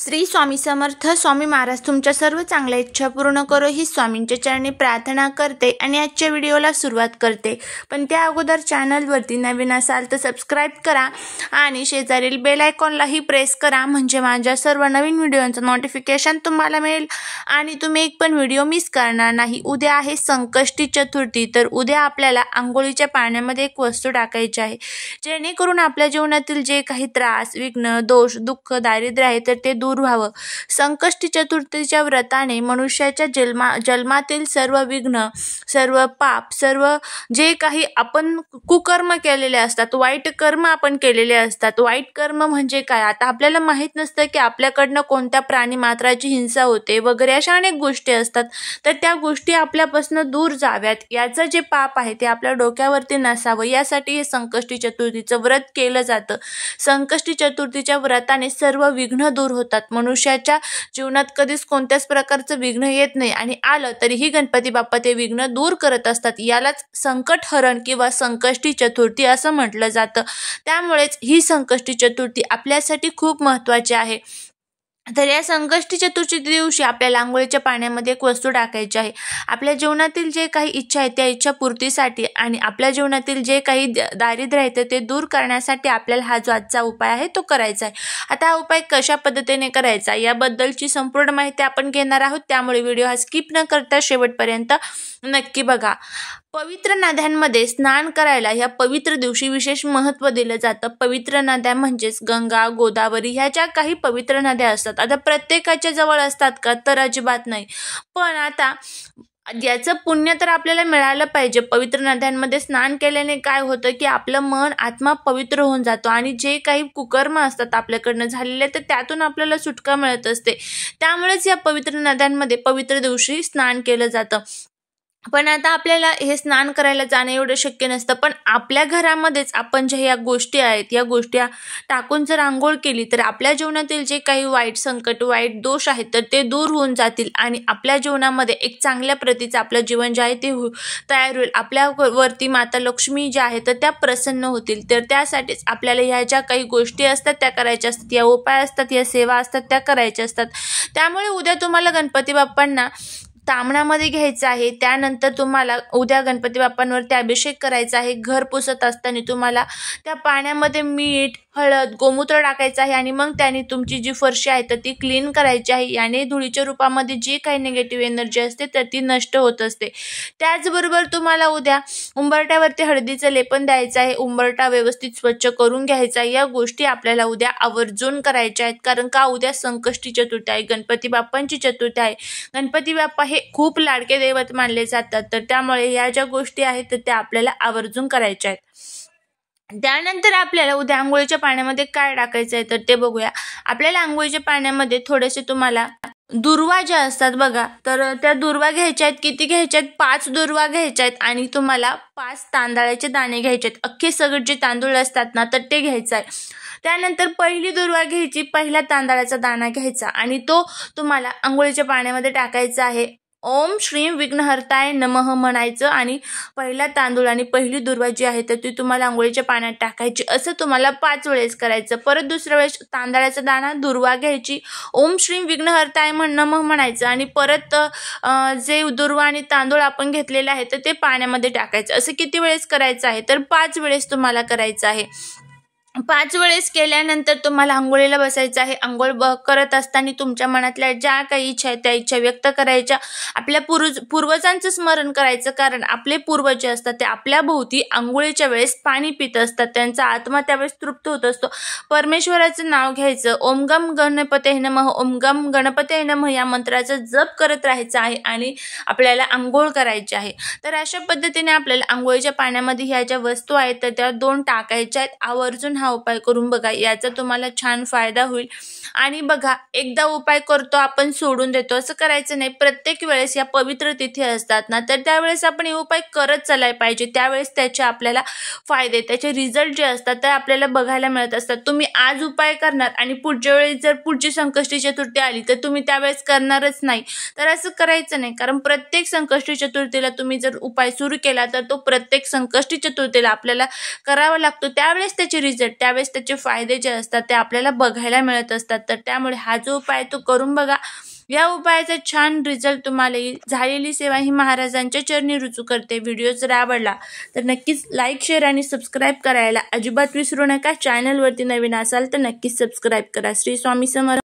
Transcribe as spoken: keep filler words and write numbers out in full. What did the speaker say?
श्री स्वामी समर्थ. स्वामी महाराज तुमच्या सर्व चांगल्या इच्छा पूर्ण करो ही स्वामींच्या चरणी प्रार्थना करते आणि आजच्या व्हिडिओला सुरुवात करते. पण त्या अगोदर चॅनलवरती नवीन असाल तर सबस्क्राईब करा आणि शेजारील बेल आयकॉनलाही प्रेस करा, म्हणजे माझ्या सर्व नवीन व्हिडिओचं नोटिफिकेशन तुम्हाला मिळेल आणि तुम्ही एक पण व्हिडिओ मिस करणार नाही. उद्या आहे संकष्टी चतुर्थी, तर उद्या आपल्याला आंघोळीच्या पाण्यामध्ये एक वस्तू टाकायची आहे, जेणेकरून आपल्या जीवनातील जे काही त्रास, विघ्न, दोष, दुःख, दारिद्र्य आहे तर ते दूर व्हावं. संकष्टी चतुर्थीच्या व्रताने मनुष्याच्या जन्मा जन्मातील सर्व विघ्न, सर्व पाप, सर्व जे काही आपण कुकर्म केलेले असतात, वाईट कर्म आपण केलेले असतात. वाईट कर्म म्हणजे काय, आता आपल्याला माहीत नसतं की आपल्याकडनं कोणत्या प्राणी मात्राची हिंसा होते वगैरे, अशा अनेक गोष्टी असतात. तर त्या गोष्टी आपल्यापासून दूर जाव्यात, याचं जे पाप आहे ते आपल्या डोक्यावरती नसावं, यासाठी हे संकष्टी चतुर्थीचं व्रत केलं जातं. संकष्टी चतुर्थीच्या व्रताने सर्व विघ्न दूर होतात. मनुष्याच्या जीवनात कधीच कोणत्याच प्रकारचं विघ्न येत नाही आणि आलं तरीही गणपती बाप्पा ते विघ्न दूर करत असतात. यालाच संकटहरण किंवा संकष्टी चतुर्थी असं म्हटलं जातं. त्यामुळेच ही संकष्टी चतुर्थी आपल्यासाठी खूप महत्त्वाची आहे. तर या संकष्टी चतुर्थी दिवशी आपल्याला आंघोळीच्या पाण्यामध्ये एक वस्तू टाकायची आहे. आपल्या जीवनातील जे काही इच्छा आहे त्या इच्छा पूर्तीसाठी आणि आपल्या जीवनातील जे काही दारिद्र्य आहे ते दूर करण्यासाठी आपल्याला हा जो आजचा उपाय आहे तो करायचा आहे. आता हा उपाय कशा पद्धतीने करायचा याबद्दलची संपूर्ण माहिती आपण घेणार आहोत, त्यामुळे व्हिडिओ हा स्किप न करता शेवटपर्यंत नक्की बघा. पवित्र नद्यांमध्ये स्नान करायला या पवित्र दिवशी विशेष महत्त्व दिलं जातं. पवित्र नद्या म्हणजेच गंगा, गोदावरी ह्या ज्या काही पवित्र नद्या असतात, आता प्रत्येकाच्या जवळ असतात का, तर अजिबात नाही. पण आता याचं पुण्य तर आपल्याला मिळालं पाहिजे. पवित्र नद्यांमध्ये स्नान केल्याने काय होतं की आपलं मन, आत्मा पवित्र होऊन जातो आणि जे काही कुकर्म असतात आपल्याकडनं झालेले तर त्यातून आपल्याला सुटका मिळत असते. त्यामुळेच या पवित्र नद्यांमध्ये पवित्र दिवशी स्नान केलं जातं. पण आता आपल्याला हे स्नान करायला जाणं एवढं शक्य नसतं, पण आपल्या घरामध्येच आपण ज्या या गोष्टी आहेत या गोष्टी टाकून जर आंघोळ केली तर आपल्या जीवनातील जे काही वाईट संकट, वाईट दोष आहेत तर ते दूर होऊन जातील आणि आपल्या जीवनामध्ये एक चांगल्या प्रतीचं आपलं जीवन जे आहे ते हो तयार होईल. आपल्यावरती माता लक्ष्मी ज्या आहेत तर त्या प्रसन्न होतील. तर त्यासाठीच आपल्याला ह्या ज्या काही गोष्टी असतात त्या करायच्या असतात, या उपाय असतात, या सेवा असतात त्या करायच्या असतात. त्यामुळे उद्या तुम्हाला गणपती बाप्पांना तामणामध्ये घ्यायचं आहे. त्यानंतर तुम्हाला उद्या गणपती बाप्पांवरती अभिषेक करायचा आहे. घर पुसत असताना तुम्हाला त्या पाण्यामध्ये मीठ, हळद, गोमूत्र टाकायचं आहे आणि मग त्याने तुमची जी फरशी आहे तर ती क्लीन करायची आहे. याने धुळीच्या रूपामध्ये जी काही निगेटिव्ह एनर्जी असते तर ती नष्ट होत असते. त्याचबरोबर तुम्हाला उद्या उंबरट्यावरती हळदीचं लेपन द्यायचं आहे. उंबरटा व्यवस्थित स्वच्छ करून घ्यायचा आहे. या गोष्टी आपल्याला उद्या आवर्जून करायच्या आहेत, कारण का उद्या संकष्टी चतुर्थी आहे, गणपती बाप्पांची चतुर्थी आहे. गणपती बाप्पा हे खूप लाडके दैवत मानले जातात, तर त्यामुळे या ज्या गोष्टी आहेत तर त्या आपल्याला आवर्जून करायच्या आहेत. त्यानंतर आपल्याला उद्या आंघोळीच्या पाण्यामध्ये काय टाकायचं आहे तर ते बघूया. आपल्याला आंघोळीच्या पाण्यामध्ये थोडेसे तुम्हाला दुर्वा ज्या असतात बघा, तर त्या दुर्वा घ्यायच्या आहेत. किती घ्यायच्या आहेत? पाच दुर्वा घ्यायच्या आहेत आणि तुम्हाला पाच तांदळाचे दाणे घ्यायचे आहेत. अख्खे सगळे जे तांदूळ असतात ना तर ते घ्यायचं आहे. त्यानंतर पहिली दुर्वा घ्यायची, पहिला तांदळाचा दाणा घ्यायचा आणि तो तुम्हाला आंघोळीच्या पाण्यामध्ये टाकायचा आहे. ओम श्री विघ्नहर्ताय नमः म्हणायचं आणि पहिला तांदूळ आणि पहिली दुर्वा जी आहे तर ती तुम्हाला आंघोळीच्या पाण्यात टाकायची. असं तुम्हाला पाच वेळेस करायचं. परत दुसऱ्या वेळेस तांदळाचा दाणा, दुर्वा घ्यायची, ओम श्री विघ्नहर्ताय नमः म्हणायचं आणि परत जे दुर्वा आणि तांदूळ आपण घेतलेले आहे तर ते पाण्यामध्ये टाकायचं. असं किती वेळेस करायचं आहे तर पाच वेळेस तुम्हाला करायचं आहे. पाच वेळेस केल्यानंतर तुम्हाला आंघोळीला बसायचं आहे. आंघोळ ब करत असताना तुमच्या मनातल्या ज्या काही इच्छा आहेत त्या इच्छा व्यक्त करायच्या. आपल्या पूर्वज पूर्वजांचं स्मरण करायचं, कारण आपले पूर्वज जे असतात ते आपल्या भोवती आंघोळीच्या वेळेस पाणी पित असतात. त्यांचा आत्मा त्यावेळेस तृप्त होत असतो. परमेश्वराचं नाव घ्यायचं. ओम गम गणपते नमः, ओम गम गणपते नमः या मंत्राचा जप करत राहायचं आहे आणि आपल्याला आंघोळ करायची आहे. तर अशा पद्धतीने आपल्याला आंघोळीच्या पाण्यामध्ये ह्या ज्या वस्तू आहेत तर त्या दोन टाकायच्या आहेत. आवर्जून हा उपाय करून बघा, याचा तुम्हाला छान फायदा होईल. आणि बघा, एकदा उपाय करतो आपण सोडून देतो असं करायचं नाही. प्रत्येक वेळेस या पवित्र तिथी असतात ना तर त्यावेळेस आपण हे उपाय करत चालायला पाहिजे. त्यावेळेस त्याचे आपल्याला फायदे, त्याचे रिझल्ट जे असतात ते आपल्याला बघायला मिळत असतात. तुम्ही आज उपाय करणार आणि पुढच्या वेळेस जर पुढची संकष्टी चतुर्थी आली तर तुम्ही त्यावेळेस करणारच नाही. तर असं करायचं नाही, कारण प्रत्येक संकष्टी चतुर्थीला तुम्ही जर उपाय सुरू केला तर तो प्रत्येक संकष्टी चतुर्थीला आपल्याला करावा लागतो. त्यावेळेस त्याचे रिझल्ट त्यावेळेस त्याचे फायदे जे असतात ते आपल्याला बघायला मिळत असतात. तर त्यामुळे हा जो उपाय तो करून बघा. या उपायाचा छान रिझल्ट तुम्हाला येईल. झालेली सेवा ही महाराजांच्या चरणी रुजू करते. व्हिडिओ जर आवडला तर नक्कीच लाईक, शेअर आणि सबस्क्राईब करायला अजिबात विसरू नका. चॅनलवरती नवीन असाल तर नक्कीच सबस्क्राईब करा. श्री स्वामी समर्थ.